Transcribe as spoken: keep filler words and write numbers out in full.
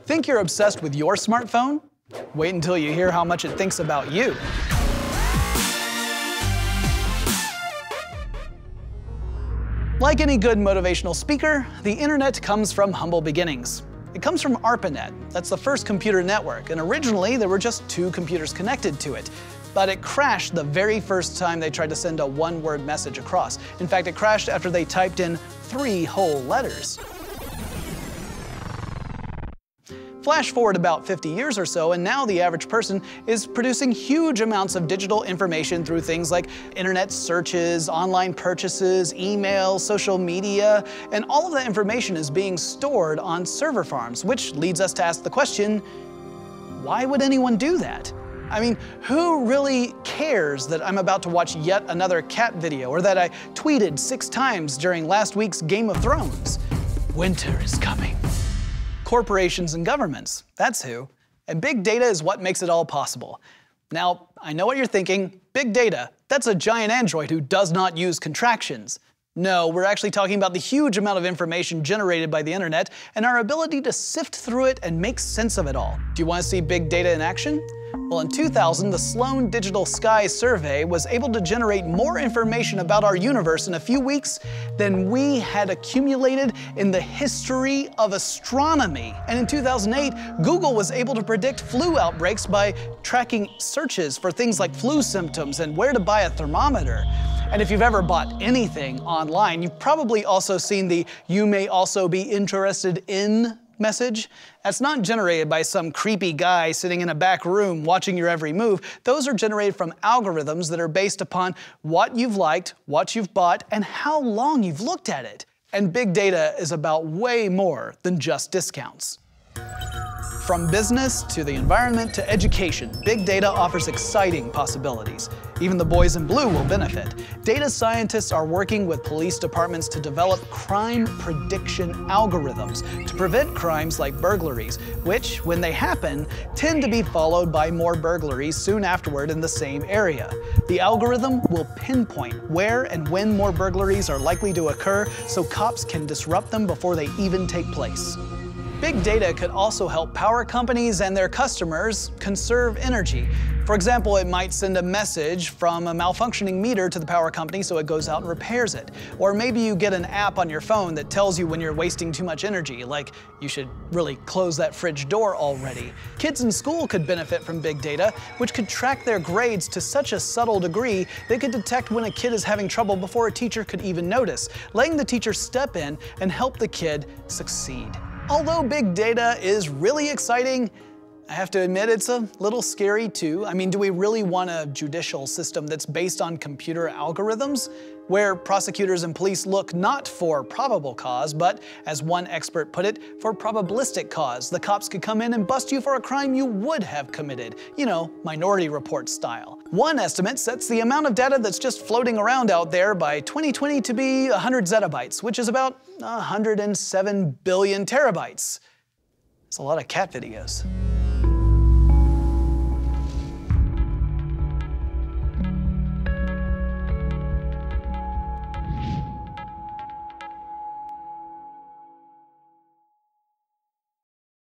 Think you're obsessed with your smartphone? Wait until you hear how much it thinks about you. Like any good motivational speaker, the internet comes from humble beginnings. It comes from Arpanet. That's the first computer network, and originally there were just two computers connected to it. But it crashed the very first time they tried to send a one-word message across. In fact, it crashed after they typed in three whole letters. Flash forward about fifty years or so, and now the average person is producing huge amounts of digital information through things like internet searches, online purchases, email, social media, and all of that information is being stored on server farms, which leads us to ask the question, why would anyone do that? I mean, who really cares that I'm about to watch yet another cat video, or that I tweeted six times during last week's Game of Thrones? Winter is coming. Corporations and governments, that's who. And big data is what makes it all possible. Now, I know what you're thinking, big data, that's a giant android who does not use contractions. No, we're actually talking about the huge amount of information generated by the internet and our ability to sift through it and make sense of it all. Do you want to see big data in action? Well, in two thousand, the Sloan Digital Sky Survey was able to generate more information about our universe in a few weeks than we had accumulated in the history of astronomy. And in two thousand eight, Google was able to predict flu outbreaks by tracking searches for things like flu symptoms and where to buy a thermometer. And if you've ever bought anything online, you've probably also seen the "you may also be interested in" message. That's not generated by some creepy guy sitting in a back room watching your every move. Those are generated from algorithms that are based upon what you've liked, what you've bought, and how long you've looked at it. And big data is about way more than just discounts. From business to the environment to education, big data offers exciting possibilities. Even the boys in blue will benefit. Data scientists are working with police departments to develop crime prediction algorithms to prevent crimes like burglaries, which, when they happen, tend to be followed by more burglaries soon afterward in the same area. The algorithm will pinpoint where and when more burglaries are likely to occur so cops can disrupt them before they even take place. Big data could also help power companies and their customers conserve energy. For example, it might send a message from a malfunctioning meter to the power company so it goes out and repairs it. Or maybe you get an app on your phone that tells you when you're wasting too much energy, like you should really close that fridge door already. Kids in school could benefit from big data, which could track their grades to such a subtle degree they could detect when a kid is having trouble before a teacher could even notice, letting the teacher step in and help the kid succeed. Although big data is really exciting, I have to admit it's a little scary too. I mean, do we really want a judicial system that's based on computer algorithms, where prosecutors and police look not for probable cause, but, as one expert put it, for probabilistic cause? The cops could come in and bust you for a crime you would have committed. You know, Minority Report style. One estimate sets the amount of data that's just floating around out there by twenty twenty to be one hundred zettabytes, which is about one hundred seven billion terabytes. It's a lot of cat videos.